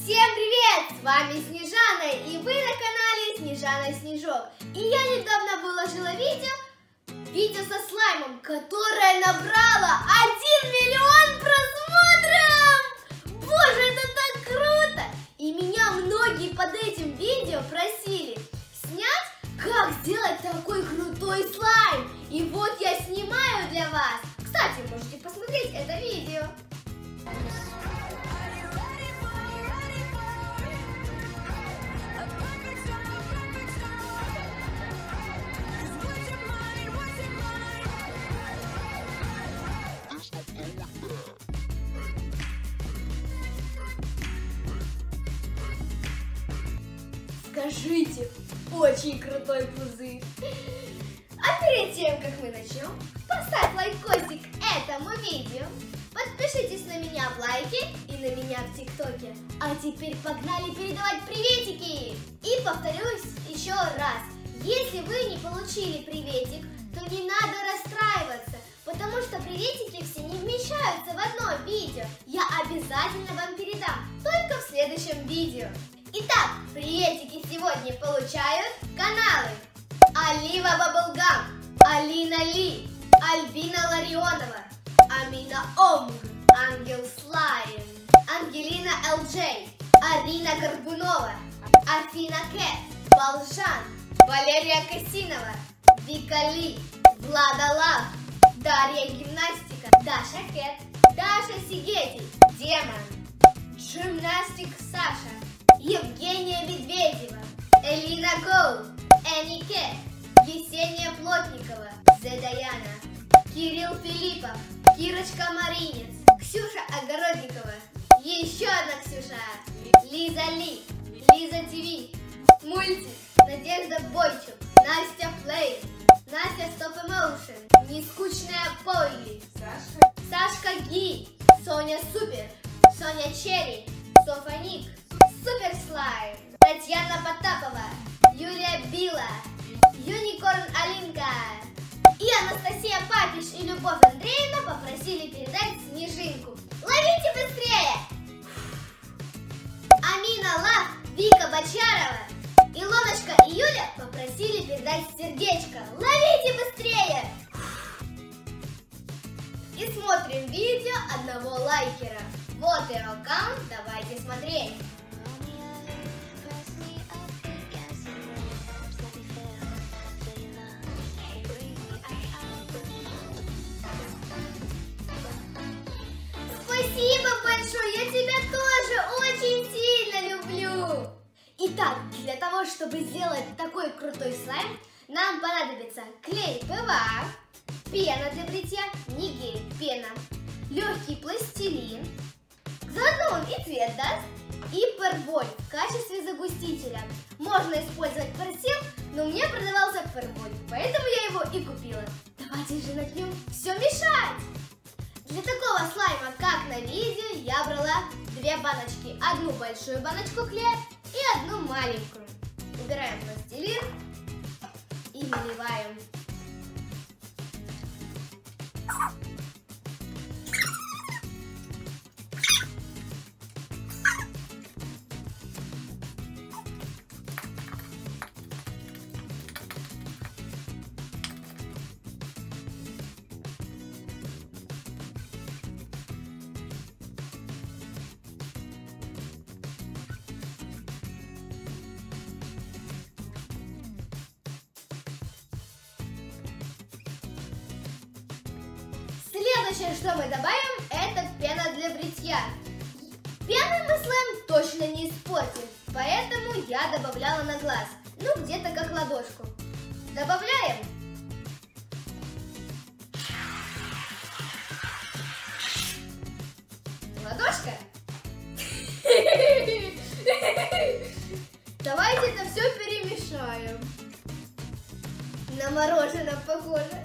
Всем привет! С вами Снежана, и вы на канале Снежана Снежок. И я недавно выложила видео со слаймом, которое набрало 1 миллион просмотров! Боже, это так круто! И меня многие под этим видео просили снять, как сделать такой крутой слайм. И вот я снимаю для вас. Кстати, можете посмотреть это видео. Скажите, очень крутой пузырь. А перед тем, как мы начнем, поставь лайкосик этому видео, подпишитесь на меня в лайке и на меня в ТикТоке. А теперь погнали передавать приветики! И повторюсь еще раз, если вы не получили приветик, то не надо расстраиваться, потому что приветики все не вмещаются в одно видео. Я обязательно вам передам, только в следующем видео. Итак, приветики сегодня получают каналы Алива Баблгам, Алина Ли, Альбина Ларионова, Амина Омг, Ангел Слайм, Ангелина ЛД, Арина Горбунова, Афина Кэт, Балшан, Валерия Косинова, Вика Ли, Влада Лав, Дарья Гимнастика, Даша Кэт, Даша Сигети, Демон, Джимнастик Саша, Евгения Медведева, Элина Гоу, Энни Кэт, Есения Плотникова, Зедаяна, Кирилл Филиппов, Кирочка Маринец, Ксюша Огородникова, еще одна Ксюша, Лиза Ли, Лиза ТВ, Мультик, Надежда Бойчук, Настя Плей, Настя Стоп Эмоушен, Нескучная Полли, Сашка Ги, Соня Супер, Соня Черри, Софа Ник, Супер Слайм, Татьяна Потапова, Юлия Била, Юникорн Алинка и Анастасия Папиш и Любовь Андреевна попросили передать снежинку. Ловите быстрее! Амина Лав, Вика Бочарова, Илоночка и Юля попросили передать сердечко. Ловите быстрее! И смотрим видео одного лайкера. Вот его аккаунт, давайте смотреть. Спасибо большое, я тебя тоже очень сильно люблю. Итак, для того, чтобы сделать такой крутой слайм, нам понадобится клей ПВА, пена для бритья, не гель, пена, легкий пластилин, заодно он и цвет даст, и перболь в качестве загустителя. Можно использовать персил, но мне продавался перболь, поэтому я его и купила. Давайте же начнем все мешать. Для такого слайма, как на видео, я брала 2 баночки. Одну большую баночку клея и одну маленькую. Убираем пластилин и наливаем. Следующее, что мы добавим, это пена для бритья. Пеной мы слайм точно не испортим, поэтому я добавляла на глаз, ну где-то как ладошку. Добавляем. Ладошка. Давайте это все перемешаем. На мороженое похоже.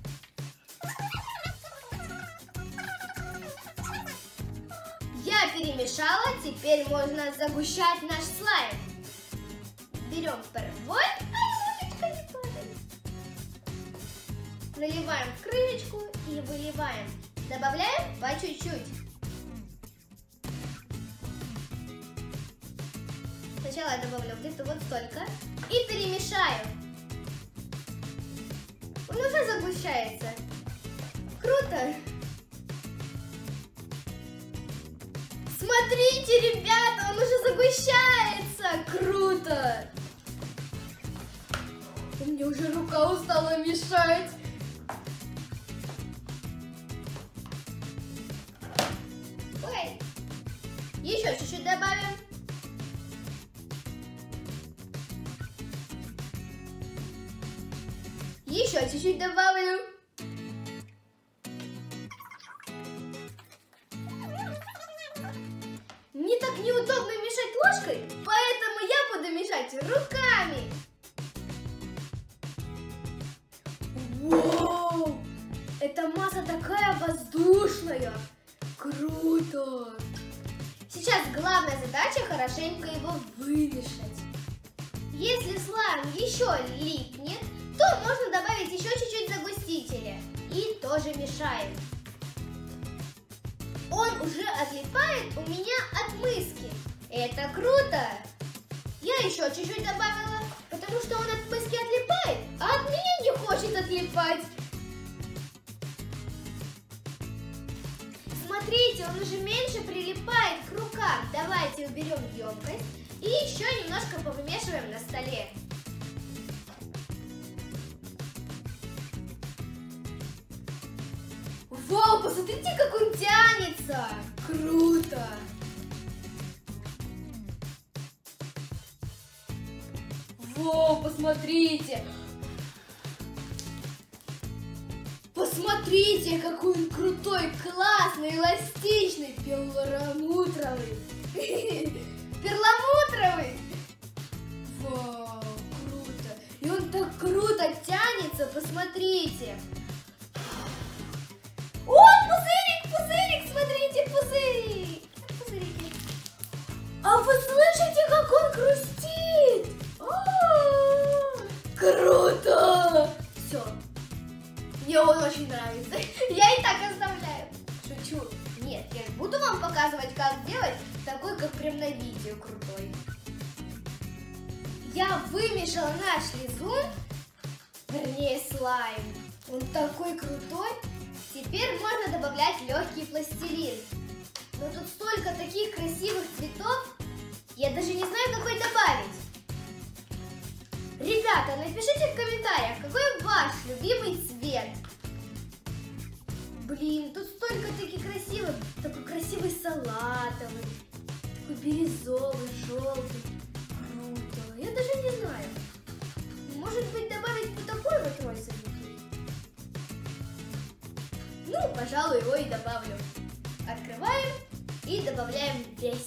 Я перемешала. перемешала, теперь можно загущать наш слайм. Берем порвой, ложечка не падает. Наливаем в крышечку и выливаем. Добавляем по чуть-чуть. Сначала я добавлю где-то вот столько и перемешаю. Он уже загущается. Круто! Смотрите, ребята, он уже загущается! Круто! У меня уже рука устала мешать. Ой. Еще чуть-чуть добавим. Еще чуть-чуть добавлю. Мне так неудобно мешать ложкой, поэтому я буду мешать руками. Вау! Эта масса такая воздушная. Круто! Сейчас главная задача хорошенько его вымешать. Если слайм еще липнет, то можно добавить еще чуть-чуть загустителя. И тоже мешаем. Он уже отлипает у меня от миски. Это круто! Я еще чуть-чуть добавила, потому что он от миски отлипает, а от меня не хочет отлипать. Смотрите, он уже меньше прилипает к рукам. Давайте уберем емкость и еще немножко повымешиваем на столе. Вау, посмотрите, как он тянется! Круто! Вау, посмотрите! Посмотрите, какой он крутой, классный, эластичный, перламутровый. Перламутровый! Вау, круто! И он так круто тянется, посмотрите! О, пузырик, пузырик, смотрите, пузырик! Пузырик. А вы слышите, как он хрустит? Круто! Все. Мне он очень нравится. Я и так оставляю. Шучу. Нет, я буду вам показывать, как сделать такой, как прям на видео крутой. Я вымешала наш лизун, вернее слайм. Он такой крутой. Теперь можно добавлять легкий пластилин. Но тут столько таких красивых цветов, я даже не знаю, какой добавить. Ребята, напишите в комментариях, какой ваш любимый цвет. Блин, тут столько таких красивых. Такой красивый салатовый, такой бирюзовый, желтый. Круто. Я даже не знаю. Может быть, добавить вот такой вот розовый? Ну, пожалуй, его и добавлю. Открываем и добавляем весь.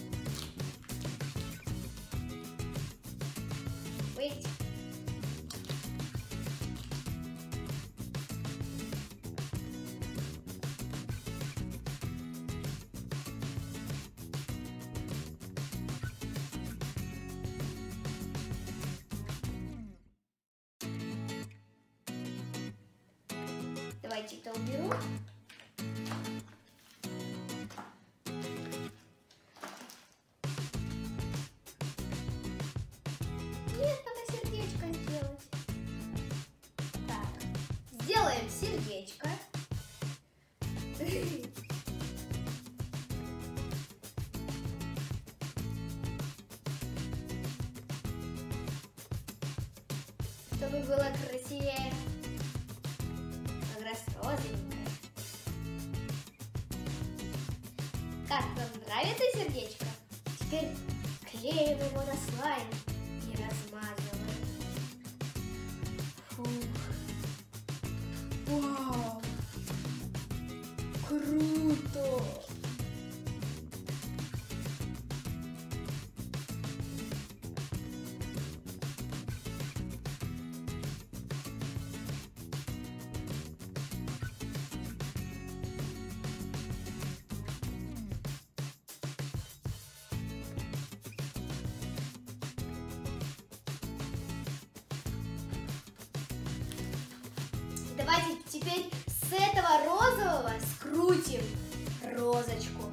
Wait. Давайте это уберу. Нет, надо сердечко сделать. Так, сделаем сердечко. Чтобы было красивее. Как раз розовенькое. Как вам нравится сердечко? Теперь клеим его на слайм и размазываем. Фух. Вау! Круто! теперь с этого розового скрутим розочку.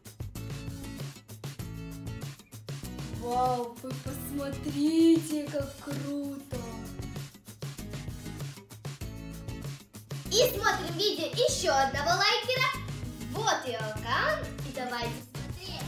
Вау, вы посмотрите, как круто! И смотрим видео еще одного лайкера. Вот ее аккаунт. И давайте смотреть.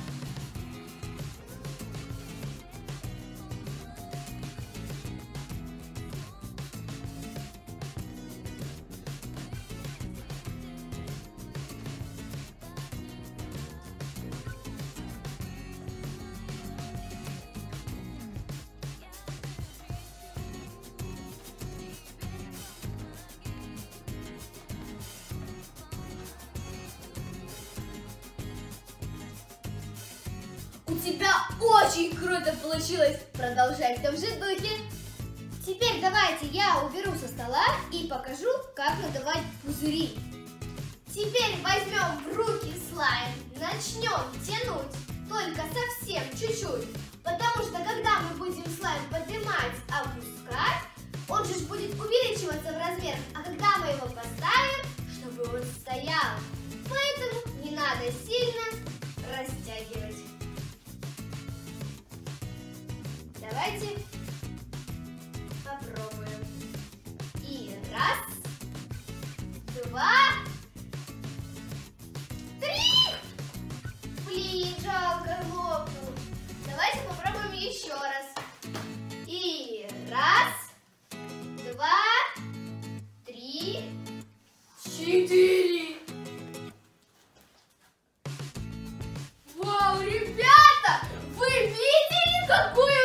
У тебя очень круто получилось! Продолжай в том же духе! Теперь давайте я уберу со стола и покажу, как надувать пузыри. Теперь возьмем в руки слайм, начнем тянуть, только совсем чуть-чуть, потому что когда мы будем слайм поднимать, опускать, он же будет увеличиваться в размерах, а когда мы его поставим, чтобы он стоял. Поэтому не надо сильно растягивать. Давайте попробуем. И раз, два, три. Блин, жалко, лопнул. Давайте попробуем еще раз. И раз, два, три, четыре. Вау, ребята, вы видели, какую